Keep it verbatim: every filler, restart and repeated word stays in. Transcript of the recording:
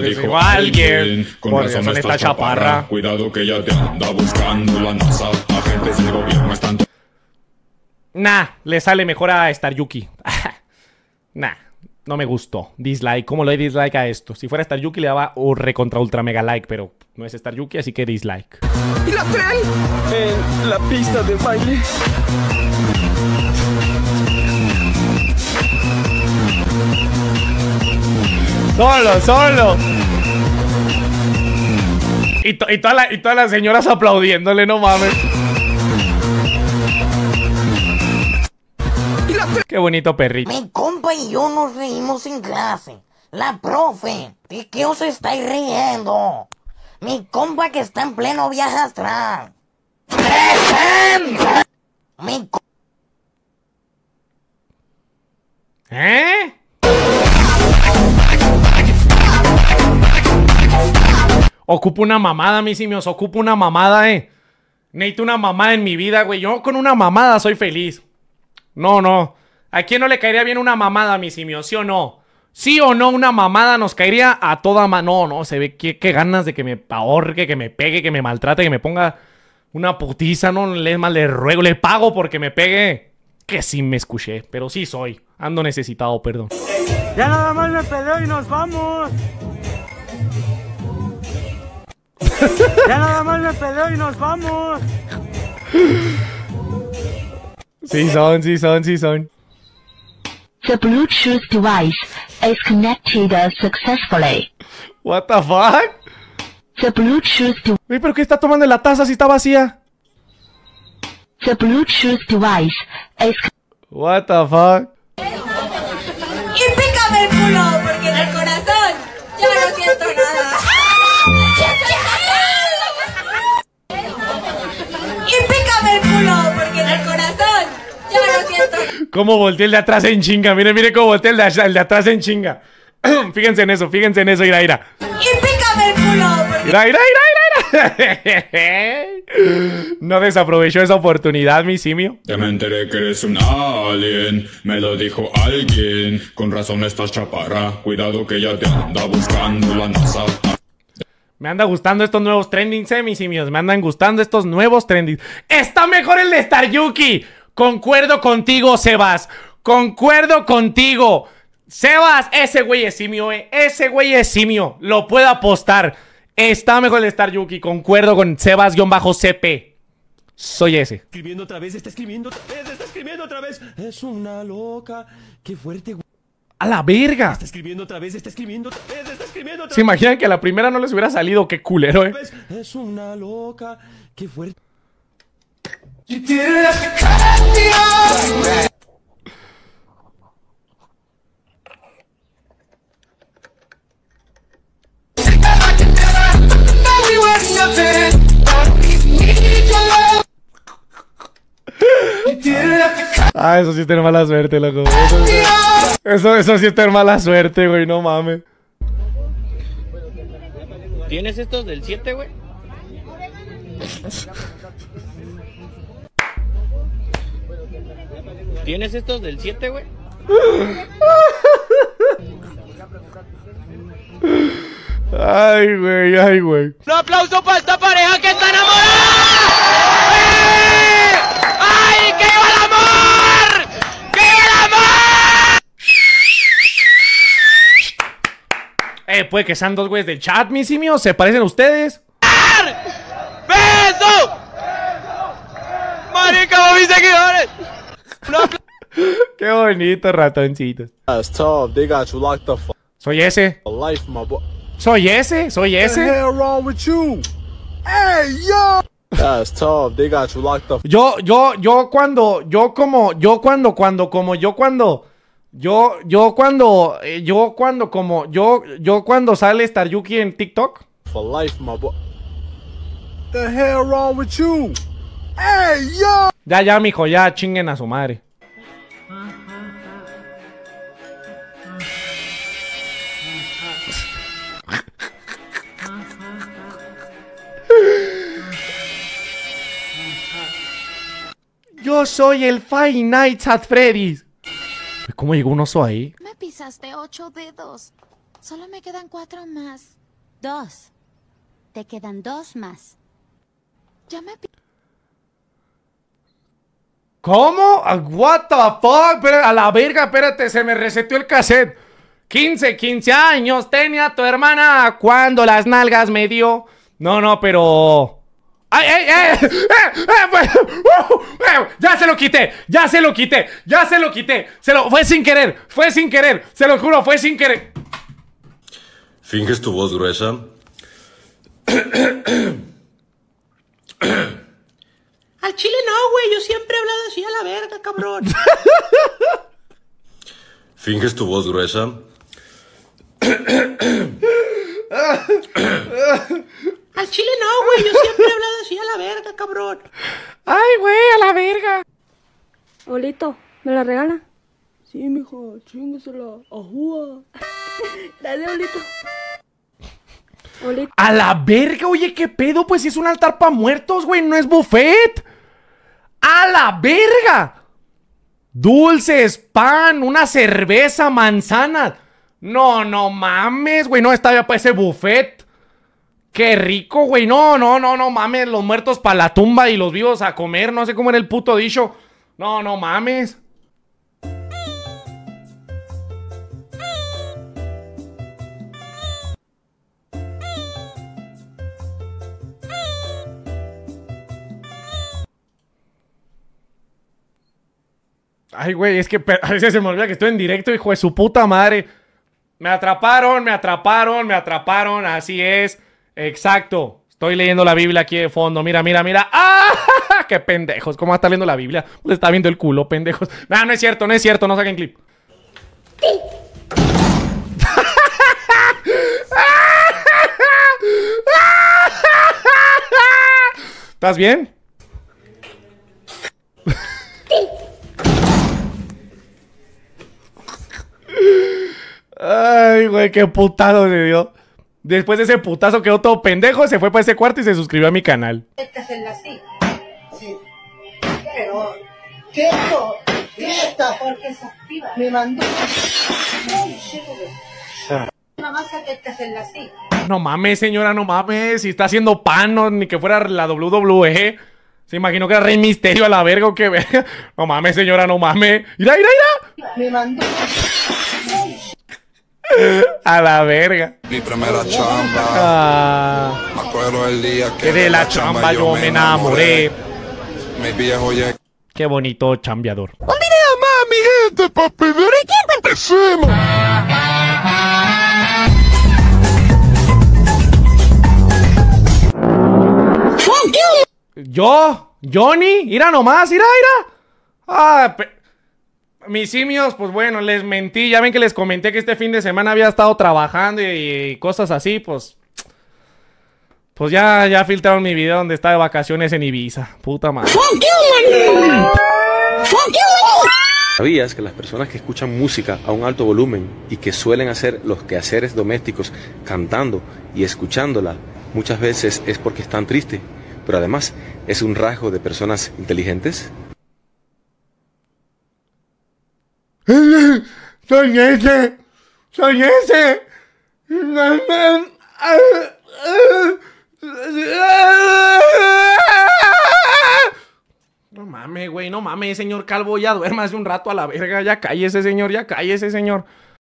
Dijo alguien, con razón esta chaparra. Cuidado que ya te anda buscando la NASA. Agentes del gobierno están... Nah, le sale mejor a Star Yuki. Nah, no me gustó. Dislike, ¿cómo le doy dislike a esto? Si fuera Star Yuki le daba un recontra ultra mega like, pero no es Star Yuki, así que dislike. ¿Y la tren? En la pista de baile. Solo, solo. Y, to y, toda la, y todas las señoras aplaudiéndole, no mames. Qué bonito perrito. Mi compa y yo nos reímos en clase. La profe, ¿de qué os estáis riendo? Mi compa que está en pleno viaje astral. Mi co ¿Eh? Ocupo una mamada, mis simios. Ocupo una mamada, eh. Necesito una mamada en mi vida, güey. Yo con una mamada soy feliz. No, no. ¿A quién no le caería bien una mamada, mis simios? ¿Sí o no? ¿Sí o no una mamada nos caería a toda mano? No, no, se ve que, que ganas de que me ahorque, que me pegue, que me maltrate, que me ponga una putiza, ¿no? Le, más le ruego, le pago porque me pegue. Que sí me escuché, pero sí soy. Ando necesitado, perdón. Ya nada más me peleo y nos vamos. Ya nada más me peleo y nos vamos. Sí son, sí son, sí son. The Bluetooth device is connected successfully. What the fuck? The Bluetooth device. Uy, ¿pero qué está tomando en la taza si está vacía? The Bluetooth device is... What the fuck? Y pícame el culo, porque en el corazón yo no siento nada. Y pícame el culo, porque en el corazón yo no siento nada. Cómo volteé el de atrás en chinga. Miren, miren cómo volteé el de, el de atrás en chinga. Fíjense en eso, fíjense en eso, ira, ira. Y pícame el culo, porque... Ira, ira, ira, ira. No desaprovechó esa oportunidad, mi simio. Ya me enteré que eres un alien. Me lo dijo alguien. Con razón estás chaparra. Cuidado que ya te anda buscando la NASA. Me anda gustando estos nuevos trendings, eh, mis simios. Me andan gustando estos nuevos trendings. ¡Está mejor el de Star Yuki! Concuerdo contigo, Sebas. Concuerdo contigo. Sebas, ese güey es simio, eh. Ese güey es simio. Lo puedo apostar. Está mejor el Star Yuki. Concuerdo con Sebas-C P. Soy ese. Escribiendo otra vez, está escribiendo otra vez, está escribiendo otra vez. Es una loca. Qué fuerte, güey. ¡A la verga! Está escribiendo otra vez, está escribiendo otra vez, está escribiendo otra vez. ¿Se imaginan que a la primera no les hubiera salido? ¡Qué culero, eh! Es una loca. Qué fuerte. Ah, eso sí es tener mala suerte, loco. Eso, eso, eso sí es tener mala suerte, güey, no mames. ¿Tienes estos del siete, güey? ¿Tienes estos del siete, güey? Ay, güey, ay, güey. ¡Un aplauso para esta pareja que está enamorada! ¡Eh! ¡Ay, que viva el amor! ¡Que viva el amor! Eh, puede que sean dos güeyes del chat, mis simios. ¿Se parecen a ustedes? ¡Beso! ¡Marica, mis seguidores! Qué bonito, ratoncito. Soy ese. Soy ese, soy ese. Yo, yo, yo cuando, yo como, yo cuando, cuando, como, yo cuando, yo, yo cuando, eh, yo cuando, como, yo, yo cuando sale Star Yuki en TikTok. The hell wrong with you? Hey, yo! Ya, ya, mijo, ya chinguen a su madre. Yo soy el Five Nights at Freddy's. ¿Cómo llegó un oso ahí? Me pisaste ocho dedos. Solo me quedan cuatro más. Dos. Te quedan dos más. Ya me... ¿Cómo? What the fuck? Pero a la verga, espérate, se me reseteó el cassette. quince, quince años tenía tu hermana cuando las nalgas me dio. No, no, pero... ¡Ay, ay, ay! ¡Eh, eh, pues, uh, eh, ¡Ya se lo quité! ¡Ya se lo quité! ¡Ya se lo quité! Se lo... Fue sin querer, fue sin querer. Se lo juro, fue sin querer. ¿Finges tu voz gruesa? Al chile no, güey. Yo siempre he hablado así a la verga, cabrón. ¿Finges tu voz gruesa? Al chile no, güey. Yo siempre he hablado así a la verga, cabrón. Ay, güey, a la verga. Olito, ¿me la regala? Sí, mijo, chingasela. Ajúa. Dale, Olito. Olito. A la verga, oye, ¿qué pedo? Pues si es un altar para muertos, güey, no es buffet. ¡A la verga! Dulces, pan, una cerveza, manzanas. No, no mames, güey, no está ya para ese buffet. Qué rico, güey. No, no, no, no mames. Los muertos para la tumba y los vivos a comer. No sé cómo era el puto dicho. No, no mames. Ay, güey, es que a veces se me olvida que estoy en directo, hijo de su puta madre. Me atraparon, me atraparon, me atraparon, así es. Exacto. Estoy leyendo la Biblia aquí de fondo. Mira, mira, mira. ¡Ah! ¡Qué pendejos! ¿Cómo va a estar leyendo la Biblia? Le está viendo el culo, pendejos. No, no es cierto, no es cierto. No saquen clip. ¿Estás bien? Ay, güey, qué putazo se dio. Después de ese putazo quedó todo pendejo, se fue para ese cuarto y se suscribió a mi canal. Hay que hacerla así. Sí. Pero, ¿quieto? ¿Quieto? Porque se activa. Me mandó. Ay, una masa que hay que hacerla así. No mames, señora, no mames. Si está haciendo pan, no, ni que fuera la doble u doble u E. Se imaginó que era Rey Misterio a la verga o qué verga. No mames, señora, no mames. ¡Ira, ira, ira! Me mandó. A la verga. Mi primera chamba. Ah. Me acuerdo el día que, que de la chamba yo me enamoré. Mi viejo ya. Qué bonito chambeador. Un video más, mi gente, papi. ¿De qué empecemos? ¿Yo? ¿Johnny? Mira nomás, mira, mira. Ah, mis simios, pues bueno, les mentí. Ya ven que les comenté que este fin de semana había estado trabajando y, y cosas así, pues... Pues ya, ya filtraron mi video donde está de vacaciones en Ibiza. Puta madre. ¿Sabías que las personas que escuchan música a un alto volumen y que suelen hacer los quehaceres domésticos cantando y escuchándola muchas veces es porque están tristes? Pero además es un rasgo de personas inteligentes. Soy ese, soy ese. No mames, güey, no mames, señor Calvo, ya duérmase un rato a la verga, ya cállese, señor, ya cállese, señor.